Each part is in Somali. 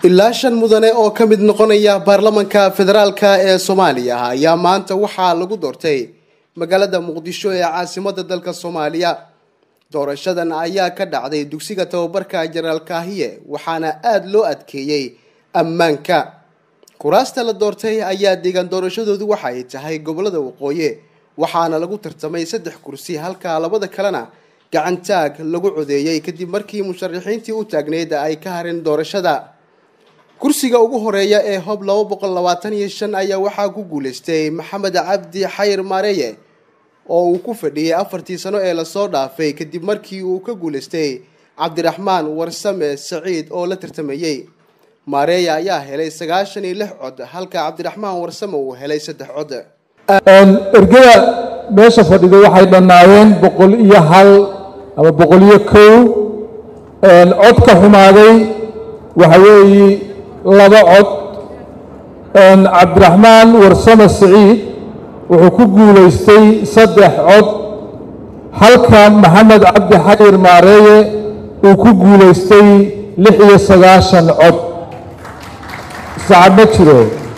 ilaa 5 mudane oo ka mid noqonaya barlmanka federaalka ee Soomaaliya ayaa maanta waxa lagu doortay magalada muqdisho ee caasimadda dalka Soomaaliya. doorashadan ayaa ka dhacday dugsiga tababarka Jaraalkaahiye waxaana aad loo adkeeyay ammaanka. kuraasta la doortay ayaa deegaan doorashadoodu waxa ay tahay gobolada waqooyi waxaana lagu tartamay 3 kursi halka labada kalena gacantaag lagu codeeyay kadib markii musharaxiintii u taagneed ay ka hareen doorashada. kursiga ugu horeeya ee hob 225 ayaa waxa ku guuleystay Maxamed Cabdi Xayir Maareye oo uu ku fadhiyay 4 sano ee la soo dhaafay kadib markii uu ka guuleystay Cabdiraxmaan Warsame Saciid oo la tartamayay. Maareye ayaa helay 96 cod halka Cabdiraxmaan Warsame uu helay 3 cod. ergada meesha fadhido waxay dhanaayeen 101 ama 101 cod ka xumaaday waxa weeye 2 cod. Cabdiraxmaan Warsame Saciid wuxuu ku guuleystay 3 cod halka Maxamed Cabdi Xayir Maareye uu ku guuleystay 96 cod. saacad jiro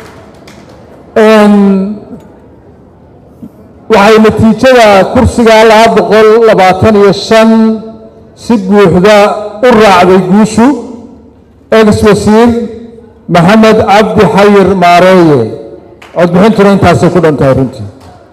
waxay natiijada kursiga 225 si buuxda u raacday guushu ex-wasiir Maxamed Cabdi Xayir Maareye. codbixintuna intaasay ku dhantahay runtii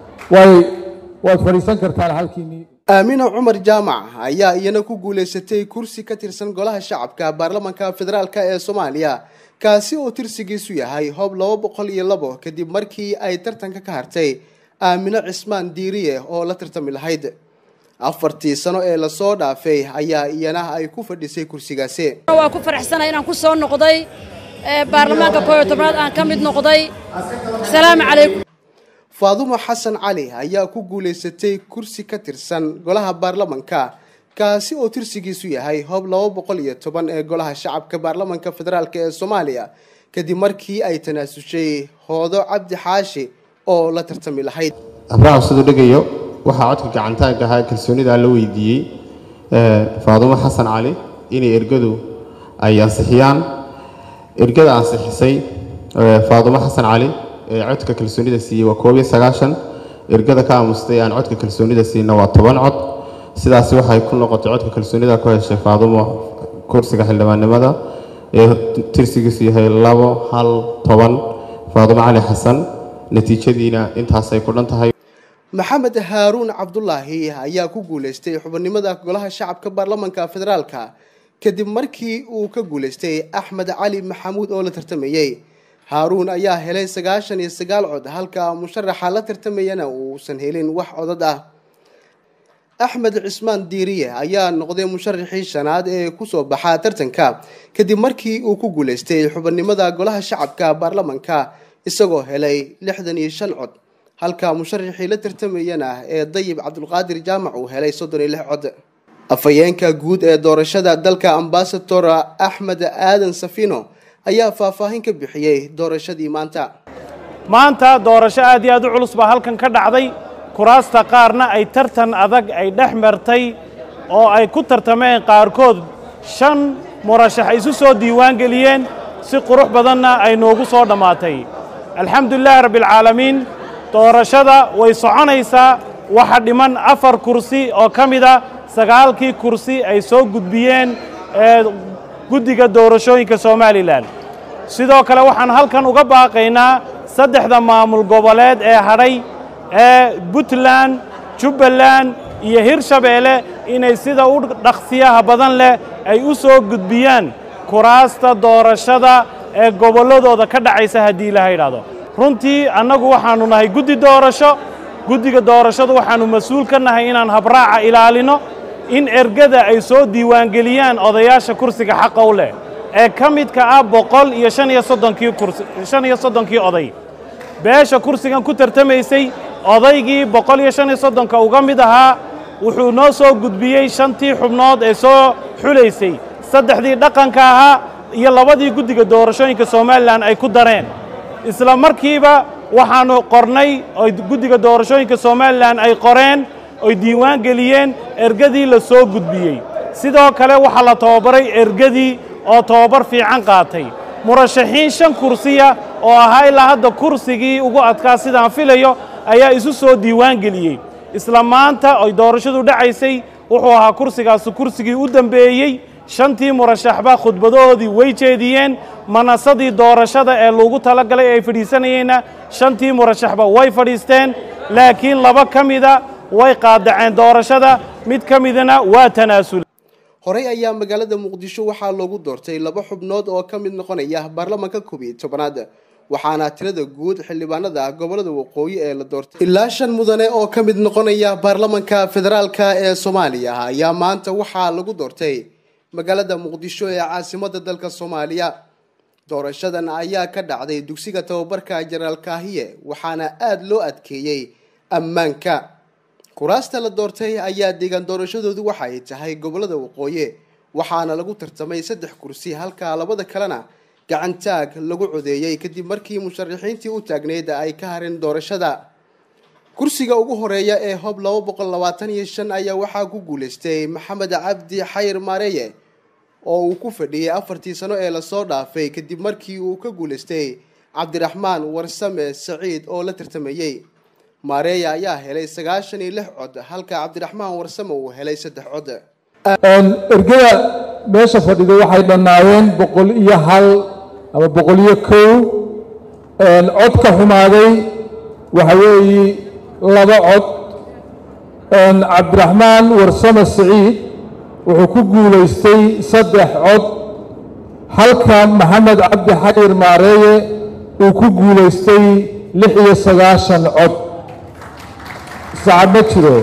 waad fadhiisan kartaan halkiinii. Aamina Cumar Jaamac ayaa iyana ku guuleysatay kursi ka tirsan golaha shacabka barlmanka federaalka ee Soomaaliya kaasi oo tirsigiisu yahay hob 202 kadib markii ay tartanka ka hartay Aamina Cismaan Diiriye oo la tartami lahayd 4 sano ee la soo dhaafay ayaa iyana ay ku fadhisay kursigaasi. waa ku faraxsanahay inaan ku soo noqday barlmanka kooyotobnaad aan ka mid noqday. assalaamu calaykum. Faadumo Xasan Cali ayaa ku guuleysatay kursi ka tirsan golaha barlmanka kaasi oo tirsigiisu yahay hob 210 ee golaha shacabka barlmanka federaalka ee Soomaaliya kadib markii ay tanaasushay Hoodo Cabdi Xaashi oo la tartami lahayd. abraham sidoo dhigayo waxa codka gacantaaga ahaa kalsoonida la weydiiyay Faadumo Xasan Cali inay ergadu ay ansixiyaan. ergada ansixisay Faadumo Xasan Cali codka kalsoonida siiyay waa 99. ergada ka aamustay aan codka kalsoonida siina waa 10 cod. sidaas waxay ku noqotay codka kalsoonida ku heshay Faadumo kursiga xildhibaannimada ee tirsigiisu yahay 210 Faadumo Cali Xasan. natiijadiina intaas ay ku dhantahay. Maxamed Haaruun Cabdullaahi ayaa ku guuleystay xubinimada golaha shacabka barlmanka federaalka kadib markii uu ka guuleystay Axmed Cali Maxamuud oo la tartamayay. Haaruun ayaa helay 99 cod halka musharaxa la tartamayana uusan helin wax codad ah. Axmed Cismaan Diiriye ayaa noqday musharaxii shanaad ee ku soo baxay tartanka kadib markii uu ku guuleystay xubinimada golaha shacabka barlmanka isagoo helay 65 cod halka musharaxii la tartamayana ee Dayib Cabdulqaadir Jaamac uu helay 36 cod. afayeenka guud ee doorashada dalka Ambassador Axmed Aadan Safino ayaa faahfaahin ka bixiyay doorashadii maanta doorasho aad iyo aad u culus baa halkan ka dhacday. kuraasta qaarna ay tartan adag ay dhex martay oo ay ku tartameen qaarkood 5 murashax isu soo diiwaan geliyeen si qurux badanna ay noogu soo dhamaatay. alxamdulillah rabbil caalamiin. doorashada way soconaysaa waxa dhiman 4 kursi oo kamida 9 kursi ay soo gudbiyeen guddiga doorashooyinka Soomaaliland. sidoo kale waxaan halkan uga baaqaynaa 3 maamul goboleed ee hadhay Puntland, Jubbaland iyo Hirshabeelle inay sida u dhaqsiyaha badan leh ay u soo gudbiyaan kuraasta doorashada ee goboladooda ka dhacaysa hadii la yiraahdo. runtii annagu waxaanu nahay guddi doorasho. guddiga doorashadu waxaanu mas'uul ka nahay inaan habraaca ilaalino in ergada ay soo diiwaan geliyaan odayaasha kursiga xaq u leh ee ka midka ah 135 kursi 35 oday. beesha kursigan ku tartamaysay odaygii 135 uga mid ahaa wuxuu noo soo gudbiyay 5 xubnood ee soo xuleysay 3 dhaqanka ahaa iyo 2 guddiga doorashooyinka Soomaaliland ay ku dareen. isla markiiba waxaanu qornay oo guddiga doorashooyinka Soomaaliland ay qoreen oo diiwaan geliyeen ergadii la soo gudbiyay. sidoo kale waxa la tababaray ergadii oo tababar fiican qaatay. murashaxiin 5 kursiya oo ahaa ilaa hadda kursigii ugu adkaa sidaan filayo ayaa isu soo diiwaan geliyey isla maanta ay doorashadu dhacaysay wuxuu ahaa kursigii u dambeeyey 5tii murashaxba khudbadoodii way jeediyeen manasadii doorashada ee lagu talagalay ay fadhiisanayeen 5tii murashaxba way fadhiisteen laakiin 2 kamida way qaadaceen doorashada mid kamidana waa tanaasul horey ayaa magalada muqdisho waxaa loogu doortay 2 xubnood oo ka mid noqonaya barlmanka 11aad waxaana tirada guud xildhibaanada gobolada waqooyi ee la doortay ilaa 5 mudane oo ka mid noqonaya barlmanka federaalka ee Soomaaliya ayaa maanta waxaa lagu doortay magalada muqdisho ee caasimadda dalka Soomaaliya doorashadan ayaa ka dhacday dugsiga tababarka General Kaahiye waxaana aad loo adkeeyay ammaanka kuraasta la doortay ayaa deegaan doorashadoodu waxay tahay gobolada waqooyi waxaana lagu tartamay 3 kursi halka labada kalena gacantaag lagu codeeyay kadib markii musharaxiintii u taagneed ay ka hareen doorashada kursiga ugu horeeya ee hob 225 ayaa waxaa ku guuleystay maxamed cabdi xayir maareeye oo uu ku fadhiyay 4 sano ee la soo dhaafay kadib markii uu ka guuleystay cabdiraxmaan warsame saciid oo la tartamayay maareeye ayaa helay 96 cod halka cabdiraxmaan warsame uu helay 3 cod ergada meesha fadhiday waxay dhanaayeen 101 ama 101 cod ka xumaaday waxa weeye 2 cod cabdiraxmaan warsame saciid wuxuu ku guuleystay 3 cod halka maxamed cabdi xayir maareeye uu ku guuleystay 96 cod saacad jiro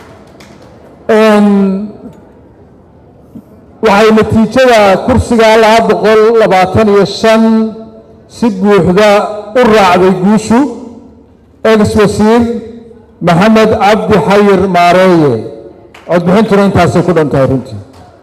waxay natiijada kursiga 225 si buuxda u raacday guushu ex-wasiir maxamed cabdi xayir maareeye codbixintuna intaasay ku dhantahay runtii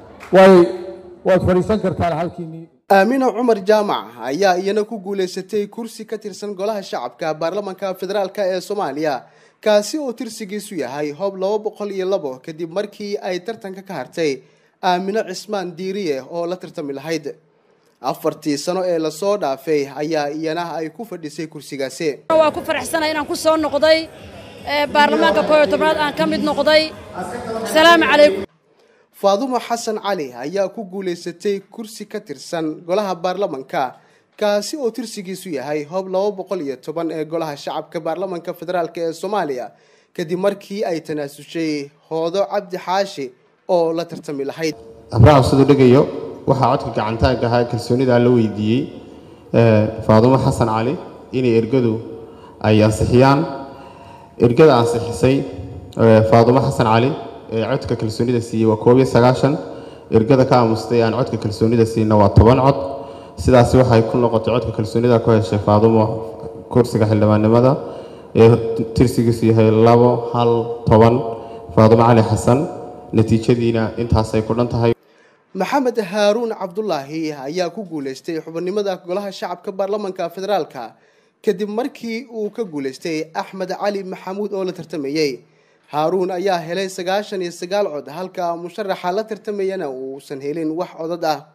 waad fadhiisan kartaan halkiinii aamina cumar jaamac ayaa iyana ku guuleysatay kursi ka tirsan golaha shacabka baarlamaanka federaalka ee Soomaaliya kaasi oo tirsigiisu yahay hob 202 kadib markii ay tartanka ka hartay aamina cismaan diiriye oo la tartami lahayd 4 sano ee la soo dhaafay ayaa iyana ay ku fadhisay kursigaasi waa ku faraxsanahay inaan ku soo noqday barlmanka 11aad aan ka mid noqday salaamu calaykum faadumo xasan cali ayaa ku guuleysatay kursi ka tirsan golaha baarlamanka kaasi oo tirsigiisu yahay hob 210 ee golaha shacabka baarlamanka federaalka ee Soomaaliya kadib markii ay tanaasushay hoodo cabdi xaashi oo la tartami lahayd abraham sidoo dhigayo waxa codka gacantaaga ahaa kalsoonida la weydiiyay faadumo xasan cali inay ergadu ay ansixiyaan ergada ansixisay faadumo xasan cali codka kalsoonida siiyay waa 190 ergada ka aamustay aan codka kalsoonida siina waa 10 cod sidaas waxay ku noqotay codka kalsoonida ku heshay faadumo kursiga xildhibaannimada ee tirsigiisu yahay 210 faadumo cali xasan natiijadiina intaasay ku dhantahay maxamed haaruun cabdullaahi ayaa ku guuleystay xubinimada golaha shacabka baarlamaanka federaalka kadib markii uu ka guuleystay axmed cali maxamuud oo la tartamayay haaruun ayaa helay 99 cod halka musharaxa la tartamayana uusan helin wax codad ah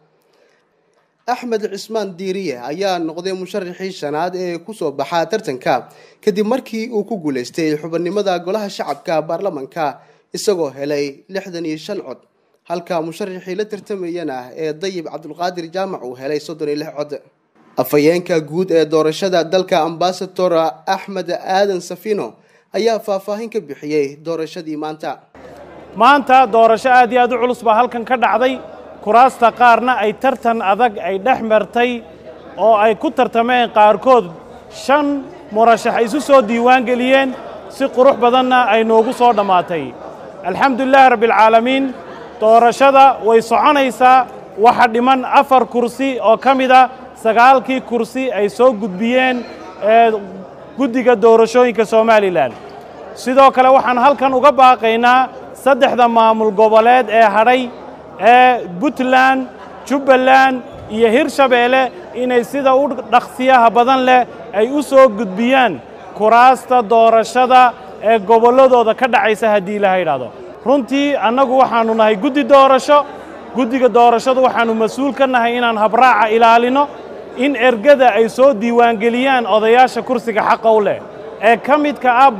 axmed cismaan diiriye ayaa noqday musharaxii shanaad ee ku soo baxay tartanka kadib markii uu ku guuleystay xubinimada golaha shacabka baarlamaanka isagoo helay 65 cod halka musharaxii la tartamayana ee dayib cabdulqaadir jaamac uu helay 36 cod afayeenka guud ee doorashada dalka ambassador axmed aadan safino ayaa faahfaahin ka bixiyay doorashadii maanta doorasho aad iyo aad u culus baa halkan ka dhacday kuraasta qaarna ay tartan adag ay dhex martay oo ay ku tartameen qaarkood 5 murashax isu soo diiwaan geliyeen si qurux badanna ay noogu soo dhamaatay alxamdulillaah rabbil caalamiin doorashada way soconaysaa waxa dhiman 4 kursi oo kamida 9kii kursi ay soo gudbiyeen guddiga doorashooyinka Soomaaliland sidoo kale waxaan halkan uga baaqaynaa 3 maamul goboleed ee hadhay Puntland Jubbaland iyo Hirshabeelle inay sida u dhaqsiyaha badan leh ay u soo gudbiyaan kuraasta doorashada ee goboladooda ka dhacaysa hadii la yiraahdo runtii annagu waxaanu nahay guddiga doorashadu waxaanu mas'uul ka nahay inaan habraaca ilaalino in ergada ay soo diiwaangeliyaan odayaasha kursiga xaqa u leh ee ka midka ah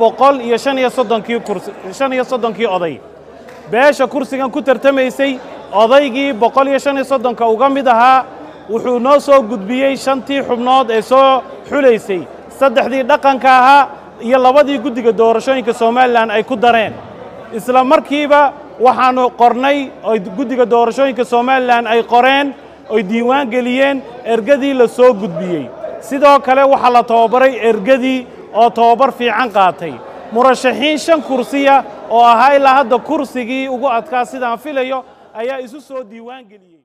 135 oday beesha kursigan ku tartamaysay odaygii 135 uga mid ahaa wuxuu noo soo gudbiyey 5tii xubnood ee soo xulaysay 3dii dhaqanka ahaa iyo 2dii guddiga doorashooyinka Soomaaliland ay ku dareen isla markiiba waxaanu qornay oo guddiga doorashooyinka Soomaaliland ay qoreen oo diiwaan geliyeen ergadii la soo gudbiyey sidoo kale waxa la tababaray ergadii oo tababar fiican qaatay murashaxiin 5 kursiya oo ahaa ilaa hadda kursigii ugu adkaa sidaan filayo ayaa isu soo diiwaan geliyey